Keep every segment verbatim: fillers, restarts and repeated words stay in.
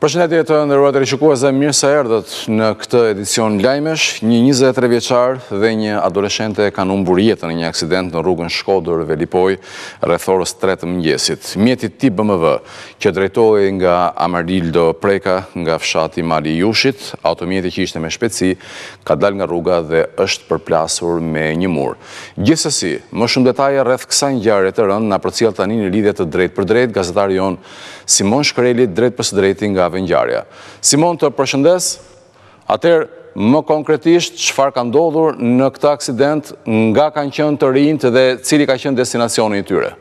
Përshëndetje të nderuar televizionistë, mirë se erdhët në këtë edicion lajmesh. Një njëzet e tre vjeçar dhe një adoleshente kanë humbur jetën në një aksident në rrugën Shkodër-Velipoj rreth orës tre të mëngjesit. Mjeti tip B M W që drejtohej nga Amarildo Preka nga fshati Mali i Jushit, automjeti që ishte me shpejtësi ka dalë nga rruga dhe është përplasur me një mur. Gjithsesi, më shumë detaje rreth kësaj ngjarje të rënd na përcjell tani në lidhje të drejtë për drejtë gazetari jon Simon Shkreli drejt për së drejti nga ngjarja. Simon, të përshëndes, atëherë më konkretisht çfarë ka ndodhur në këtë aksident, nga kanë qenë të rinjt dhe cili ka qenë destinacioni i tyre?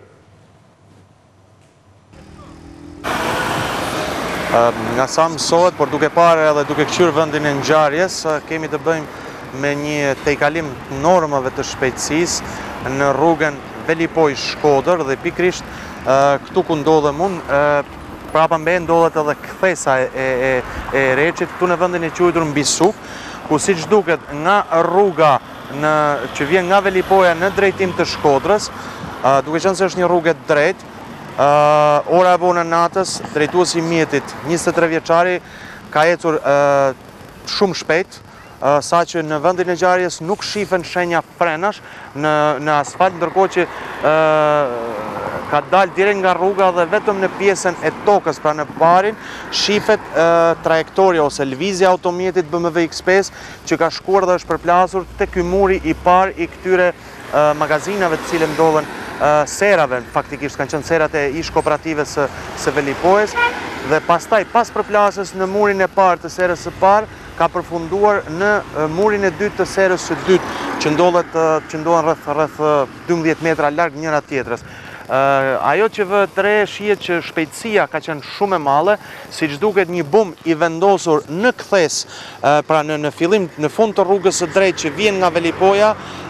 Nga sa mësohet, por duke parë edhe duke kqyrë vendin e ngjarjes, kemi të bëjmë me një tejkalim normave të shpejtësisë në rrugën Velipoj Shkodër dhe pikrisht këtu ku ndodhem unë, prapa mbe ndodhet edhe kthesa e, e, e Reçit, këtu në vendin e quajtur Mbisuk, ku siç duket nga rruga në, që vjen nga Velipoja në drejtim të Shkodrës, uh, duke qenë se është një rrugë e drejtë, uh, ora e vonë e natës, drejtuesi i mjetit, njëzet e tre vjeçari, ka ecur uh, shumë shpejt, uh, sa që në vendin e ngjarjes nuk shifen shenja frenash në, në asfalt, ndërkohë që uh, ka dalë direkt nga rruga dhe vetëm në pjesën e tokës, pra në barin, shifet e, trajektoria ose lëvizja automjetit B M W X pesë që ka shkuar dhe është përplasur te ky muri i parë i këtyre e, magazinave të cilë ndodhen e, serave, faktikisht kanë qenë serat e ish kooperative së, së Velipojës, dhe pastaj pas përplasjes në murin e parë të serës së parë, ka përfunduar në e, murin e dytë të serës së dytë, që ndodhet që ndodhen rreth rreth dymbëdhjetë metra larg njëra tjetrës. Uh, ajo që vë të re shihet që shpejtësia ka qenë shumë e madhe, siç duket një bum i vendosur në kthes, uh, pra në, në fillim, në fund të rrugës së drejtë që vjen nga Velipoja,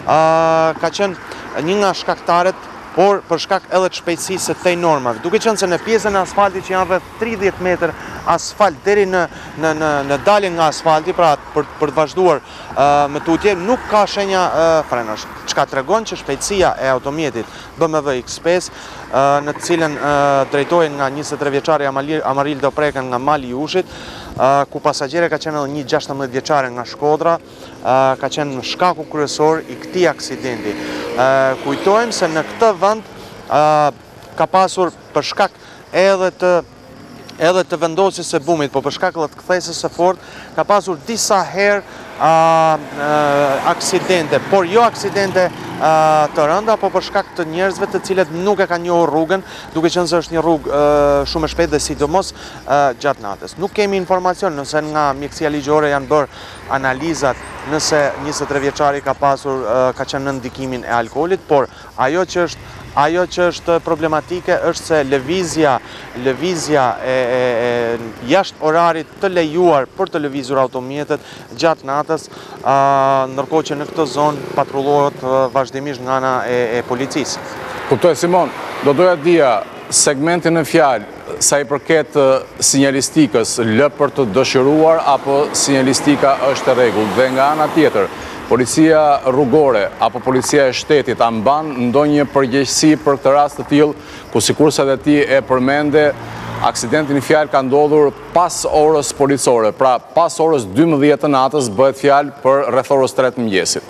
uh, ka qenë një nga shkaktarët, por për shkak edhe të shpejtësisë së tej normave. Duke qenë se në pjesën e asfaltit që janë rreth tridhjetë metër asfalt deri në në në, në daljen nga asfalti, pra për për të vazhduar uh, me tutje, nuk ka shenja uh, frenash. Çka tregon që shpejtësia e automjetit B M W X pesë, uh, në të cilën uh, drejtohen nga njëzet e tre vjeçari Amarildo Preka nga Mali i Jushit, uh, ku pasagjerë ka qenë edhe një gjashtëdhjetë vjeçare nga Shkodra, uh, ka qenë shkaku kryesor i këtij aksidenti. Uh, kujtojmë se në këtë vend uh, ka pasur për shkak edhe të edhe të vendosjes së bumit, po për shkak edhe të kthesës së fortë, ka pasur disa herë uh, uh, aksidente, por jo aksidente uh, të rënda, po për shkak të njerëzve të cilët nuk e kanë njohur rrugën, duke qenë se është një rrugë uh, shumë e shpejtë dhe sidomos uh, gjatë natës. Nuk kemi informacion nëse nga mjekësia ligjore janë bërë analizat nëse njëzet e tre vjeçari ka pasur uh, ka qenë në ndikimin e alkoolit, por ajo që është Ajo që është problematike është se lëvizja, lëvizja e, e, e jashtë orarit të lejuar për të lëvizur automjetet gjatë natës, a, ndërkohë që në këtë zonë patrullohet vazhdimisht nga ana e, e policisë. Kuptoj, Simon, do doja dija segmentin në fjalë sa i përket sinjalistikës, lë për të dëshiruar apo sinjalistika është e rregullt, dhe nga ana tjetër, policia rrugore apo policia e shtetit a mban ndonjë përgjegjësi për këtë rast të tillë, ku sikurse edhe ti e përmende, aksidenti në fjalë ka ndodhur pas orës policore, pra pas orës dymbëdhjetë të natës bëhet fjalë për rreth orës tre të mëngjesit.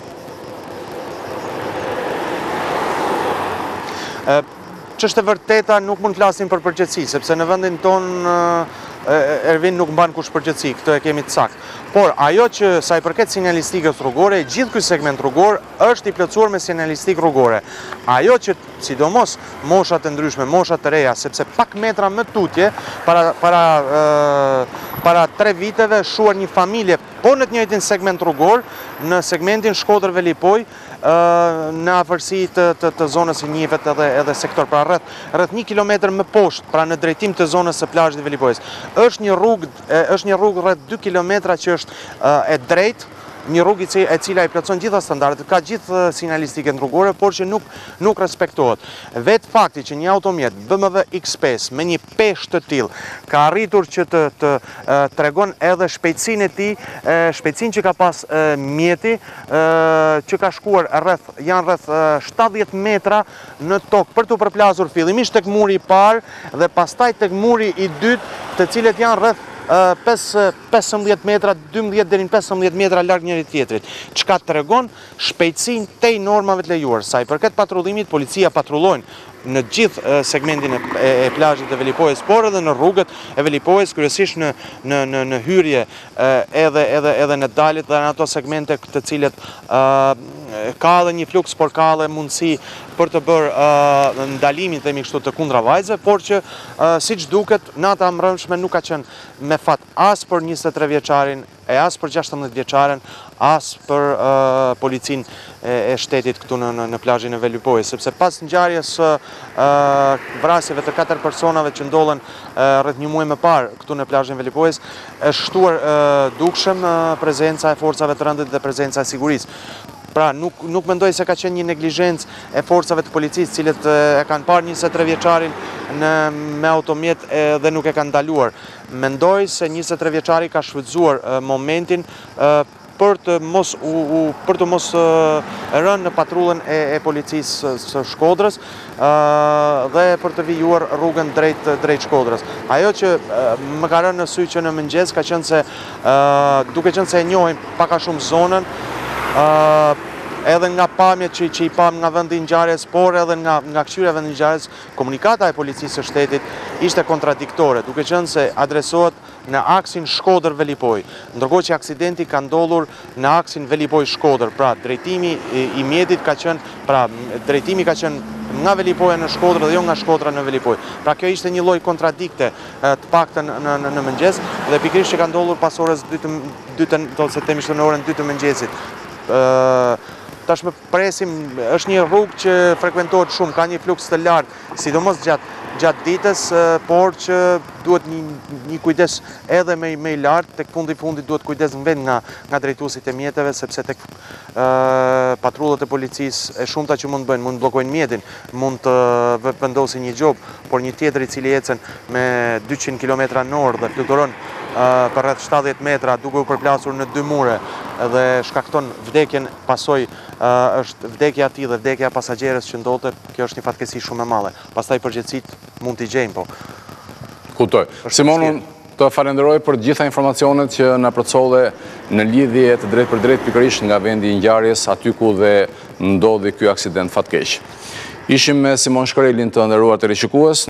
Ç'është e vërteta nuk mund të flasim për përgjithësi, sepse në vendin tonë Ervin nuk mban kush përgjithësi, këtë e kemi të saktë. Por ajo që sa i përket sinjalistikës rrugore, gjithë ky segment rrugor është i plotësuar me sinjalistikë rrugore. Ajo që sidomos moshat e ndryshme, moshat të reja, sepse pak metra më tutje, para para uh, para tre viteve shuar një familje, po në të njëjtin segment rrugor, në segmentin Shkodër-Velipoj, uh, në afërsi të, të, të zonës së njihet edhe edhe sektor, pra rreth rreth një kilometër më poshtë, pra në drejtim të zonës së plazhit të Velipojës. Është një rrugë, është një rrugë rreth dy kilometra që është uh, e drejtë, një rrugë e cila i plotson gjitha standardet, ka gjithë sinjalistikën rrugore, por që nuk, nuk respektohet. Vetë fakti që një automjet B M W X pesë me një peshë të tillë ka arritur që të, të uh, tregon edhe shpejtësinë e tij, uh, shpejtësinë që ka pas uh, mjeti, uh, që ka shkuar rreth, janë rreth uh, shtatëdhjetë metra në tokë për të përplasur fillimisht tek muri i parë dhe pastaj tek muri i dytë, të cilët janë rreth pesëmbëdhjetë metra, dymbëdhjetë deri në pesëmbëdhjetë metra larg njëri tjetrit, çka tregon shpejtësinë tej normave të lejuar. Sa i përket patrullimit, policia patrullojnë në gjithë segmentin e plazhit të Velipojës, por edhe në rrugët e Velipojës, kryesisht në në në, në hyrje edhe edhe edhe në daljet dhe në ato segmente të cilët ka edhe një fluks, por ka edhe mundësi për të bërë ndalimin themi kështu të kundra vajzave, por që siç duket nata e mbrëmshme nuk ka qenë me fat as për njëzet e tre vjeçarin e as për gjashtëmbëdhjetë vjeçaren, as për uh, policin e, e shtetit këtu në, në, në plazhin e Velipojës, sepse pas ngjarjes së uh, vrasjeve të katër personave që ndodhen uh, rreth një muaj më parë këtu në plazhin e Velipojës, është shtuar uh, dukshëm uh, prezenca e forcave të rëndit dhe prezenca e sigurisë. Pra, nuk, nuk mendoj se ka qenë një neglizhencë e forcave të policisë, cilët e kanë parë njëzet e tre vjeçarin në, me automjet e, dhe nuk e kanë ndaluar. Mendoj se njëzet e tre vjeçari ka shfrytzuar e, momentin e, për të mos, u, u, për të mos e, rënë në patrullën e, e policisë së Shkodrës e, dhe për të vijuar rrugën drejt, drejt Shkodrës. Ajo që e, më ka rënë në sy që në mëngjes ka qenë se, e, duke qenë se e njohim paka shumë zonën, Uh, edhe nga pamjet që, që i pam nga vendi ngjarjes, por edhe nga, nga këshyra vendi ngjarjes, komunikata e policisë së shtetit ishte kontradiktore, duke qenë se adresohet në aksin Shkodër-Velipoj, ndërkohë që aksidenti ka ndodhur në aksin Velipoj-Shkodër, pra drejtimi i, i mjetit ka qenë, pra drejtimi ka qenë nga Velipoja në Shkodrë dhe jo nga Shkodra në Velipoj. Pra kjo ishte një lloj kontradikte të paktën në, në, në mëngjes dhe pikërisht që ka ndodhur pas orës dytë ose themi në orën dy të mëngjesit. Uh, tashmë presim, është një rrugë që frekuentohet shumë, ka një fluks të lartë, sidomos gjatë, gjatë ditës, uh, por që duhet një, një kujdes edhe me, me i lartë, tek fundi fundi duhet kujdes në vend nga, nga drejtuesit e mjeteve, sepse tek uh, patrullët e policisë e shumta që mund të bëjnë, mund të bllokojnë mjetin, mund të uh, vendosin një gjop, por një tjetër i cili ecën me dyqind kilometra në orë dhe fluturon Uh, për rreth shtatëdhjetë metra duke u përplasur në dy mure dhe shkakton vdekjen, pasoj uh, është vdekja e tij dhe vdekja e pasagerës që ndodhte, kjo është një fatkeqësi shumë e madhe. Pastaj përgjegjësitë mund t'i gjejmë, po. Kuptoj. Simon, të falenderoj për gjitha informacionet që na përcolle në lidhje të drejt për drejt pikërisht nga vendi i ngjarjes, aty ku dhe ndodhi ky aksident fatkeq. Ishim me Simon Shkrelin, të nderuar teleshikues.